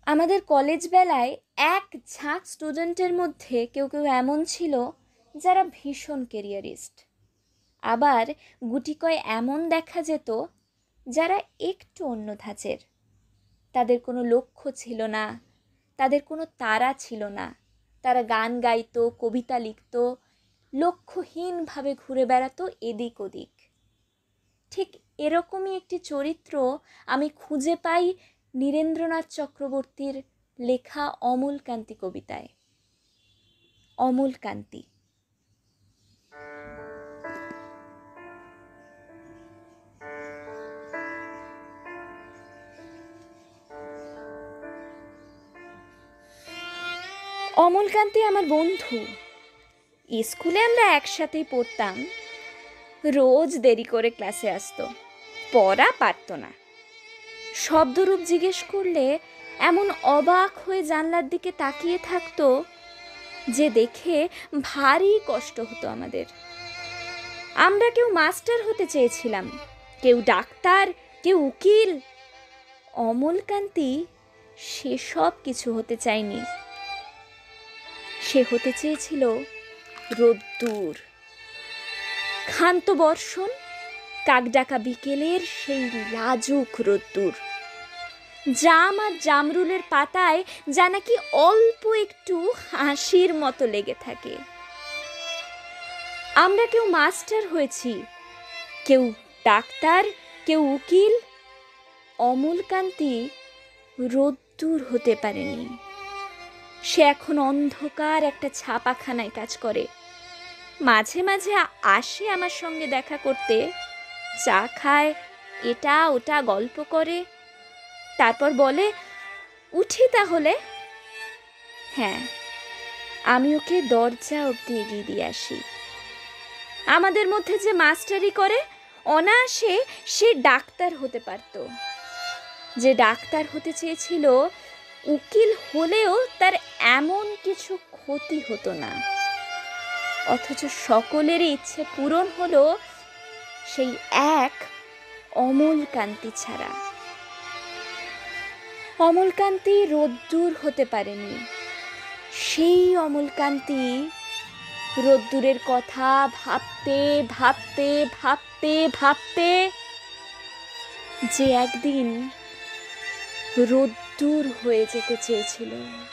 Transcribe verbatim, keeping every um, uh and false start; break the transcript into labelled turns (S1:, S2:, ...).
S1: আমাদের কলেজ বেলায় এক ঝাঁক স্টুডেন্টের মধ্যে কেউ কেউ এমন ছিল যারা ভীষণ কেরিয়ারিস্ট, আবার গুটিকয় এমন দেখা যেত যারা একটু অন্য ধাঁচের। তাদের কোনো লক্ষ্য ছিল না, তাদের কোনো তাড়া ছিল না। তারা গান গাইতো, কবিতা লিখত, লক্ষ্যহীনভাবে ঘুরে বেড়াতো এদিক ওদিক। ঠিক এরকমই একটি চরিত্র আমি খুঁজে পাই নীরেন্দ্রনাথ চক্রবর্তীর লেখা অমলকান্তি কবিতায়। অমলকান্তি। অমলকান্তি আমার বন্ধু। স্কুলে আমরা একসাথেই পড়তাম। রোজ দেরি করে ক্লাসে আসতো, পড়া পারত না। শব্দরূপ জিজ্ঞেস করলে এমন অবাক হয়ে জানলার দিকে তাকিয়ে থাকতো যে দেখে ভারী কষ্ট হতো আমাদের। আমরা কেউ মাস্টার হতে চেয়েছিলাম, কেউ ডাক্তার, কেউ উকিল। অমলকান্তি সেসব কিছু হতে চায়নি। সে হতে চেয়েছিল রোদ্দুর। ক্ষান্ত বর্ষণ, কাকডাকা বিকেলের সেই লাজুক রোদ্দুর, জাম আর জামরুলের পাতায় যা নাকি অল্প একটু হাসির মতো লেগে থাকে। আমরা কেউ মাস্টার হয়েছি, কেউ ডাক্তার, কেউ উকিল। অমলকান্তি রোদ্দুর হতে পারেনি। সে এখন অন্ধকার একটা ছাপাখানায় কাজ করে। মাঝে মাঝে আসে আমার সঙ্গে দেখা করতে, চা খায়, এটা ওটা গল্প করে, তারপর বলে, উঠি তাহলে। হ্যাঁ, আমি ওকে দরজা অবধি এগিয়ে দিয়ে আসি। আমাদের মধ্যে যে মাস্টারি করে, অনায়াসে সে ডাক্তার হতে পারত। যে ডাক্তার হতে চেয়েছিল, উকিল হলেও তার এমন কিছু ক্ষতি হতো না। অথচ সকলেরই ইচ্ছে পূরণ হলো সেই এক অমলকান্তি ছাড়া। অমলকান্তি রোদ্দুর হতে পারেনি। সেই অমলকান্তি রোদ্দুরের কথা ভাবতে ভাবতে ভাবতে ভাবতে যে একদিন রোদ্দুর হয়ে যেতে চেয়েছিল।